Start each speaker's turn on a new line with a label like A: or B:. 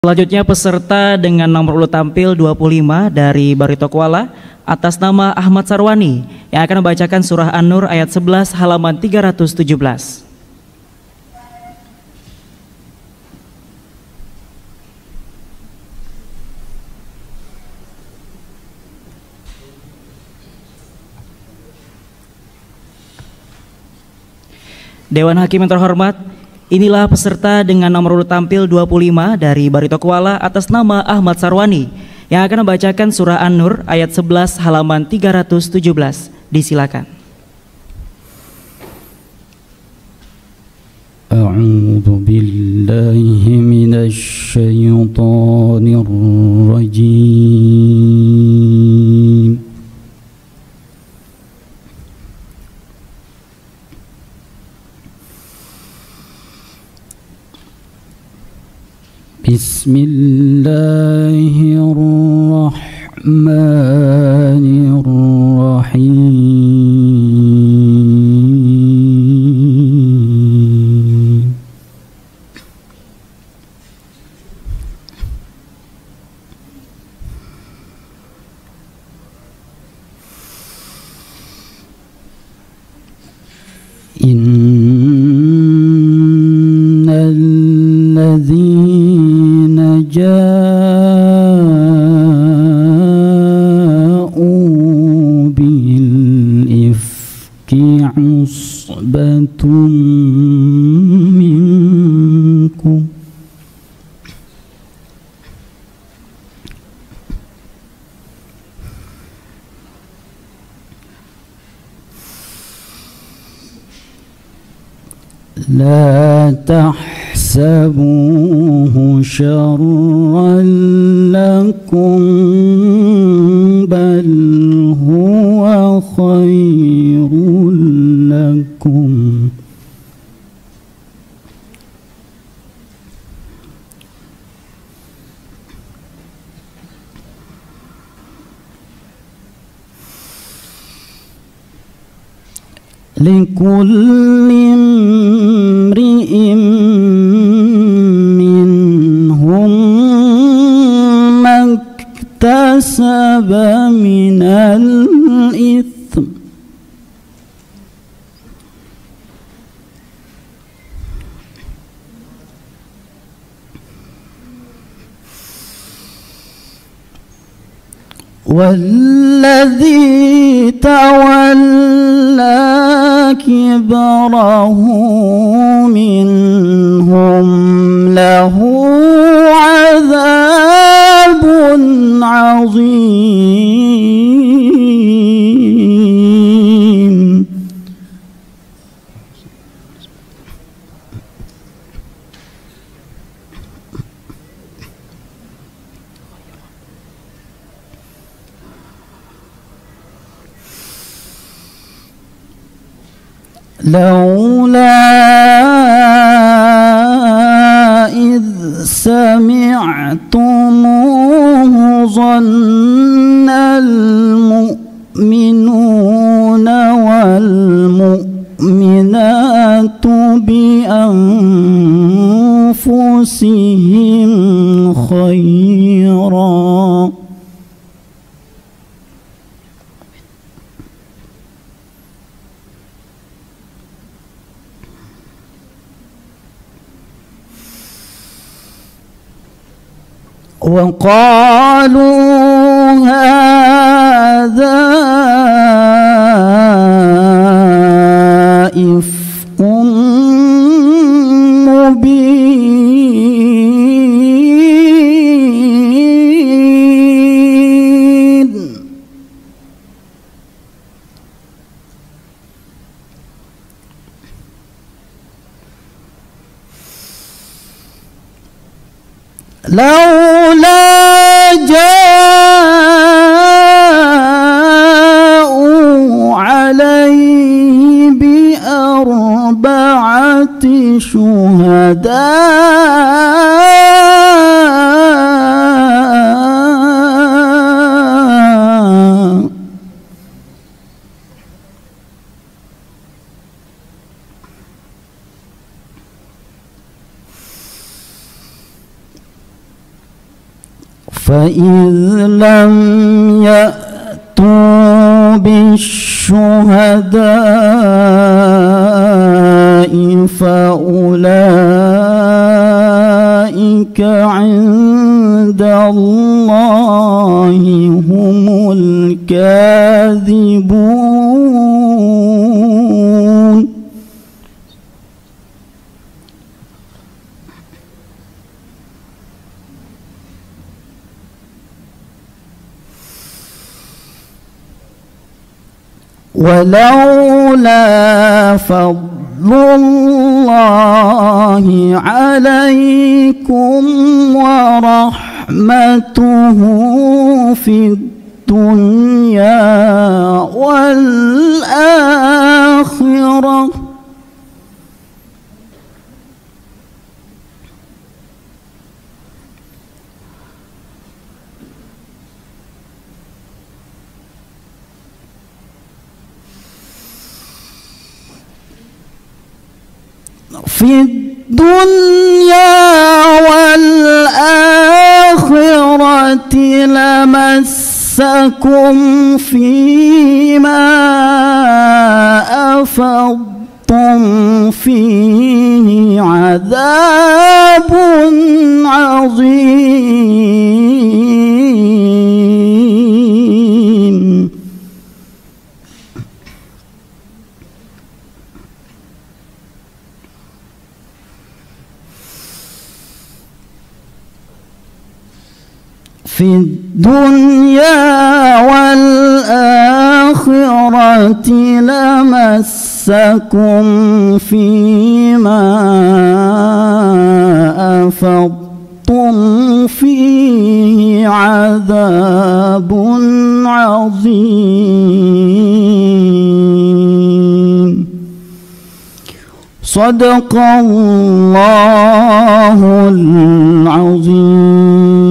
A: Selanjutnya peserta dengan nomor urut tampil 25 dari Barito Kuala atas nama Ahmad Sarwani yang akan membacakan surah An-Nur ayat 11 halaman 317. Dewan Hakim yang terhormat, inilah peserta dengan nomor urut tampil 25 dari Barito Kuala atas nama Ahmad Sarwani yang akan membacakan surah An-Nur ayat 11 halaman 317. Disilakan.
B: A'udzu billahi minasy syaithanir rajim. Bismillahirrahmanirrahim. Innal ladzina ja'u bil ifki usbatun minkum la tahsabuhu syarran lakum bal huwa khairul lakum likulli imri'in minhum maktasaba minal itsm والذي تولى كبره منهم له عذاب عظيم لولا إذ سمعتموه ظن المؤمنون والمؤمنات بأنفسهم خيرا وقالوا هذا إفك مبين لولا جاءوا عليه بأربعة شهداء فإذ لم يأتوا بالشهداء فأولئك عند الله هم الكاذبون. ولولا فضل الله عليكم ورحمته في الدنيا والآخرة في الدنيا والآخرة لمسكم فيما أفضتم فيه عذاب عظيم. في الدنيا والآخرة لمسكم فيما أفضتم فيه عذاب عظيم. صدق الله العظيم.